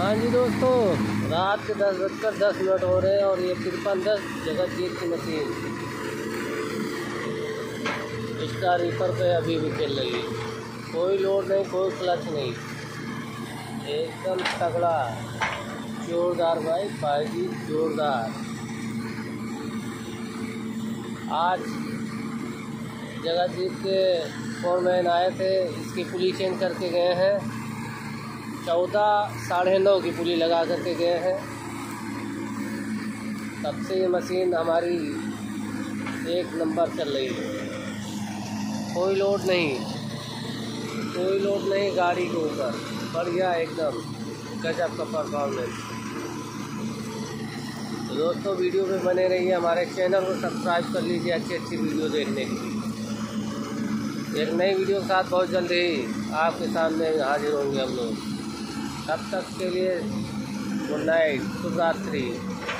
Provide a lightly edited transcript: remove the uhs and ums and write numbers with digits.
हाँ जी दोस्तों, रात के 10:10 हो रहे हैं और ये 5310 जगतजीत की मशीन स्टार रीपर पे अभी भी चल रही है। कोई लोड नहीं, कोई क्लच नहीं, एकदम तगड़ा जोरदार भाई, भाई जोरदार। आज जगतजीत के फोरमैन आए थे, इसकी पुली चेंज करके गए हैं। 14 साढ़े 9 की पुली लगा करके गए हैं। तब से ये मशीन हमारी एक नंबर चल रही है। कोई लोड नहीं, कोई लोड नहीं गाड़ी के ऊपर, बढ़िया एकदम गजब का परफॉर्मेंस। तो दोस्तों वीडियो पे बने रहिए, हमारे चैनल को सब्सक्राइब कर लीजिए अच्छी अच्छी वीडियो देखने के लिए। एक नई वीडियो के साथ बहुत जल्द ही आपके सामने हाजिर होंगे हम लोग। तब तक के लिए गुड नाइट, शुभ रात्रि।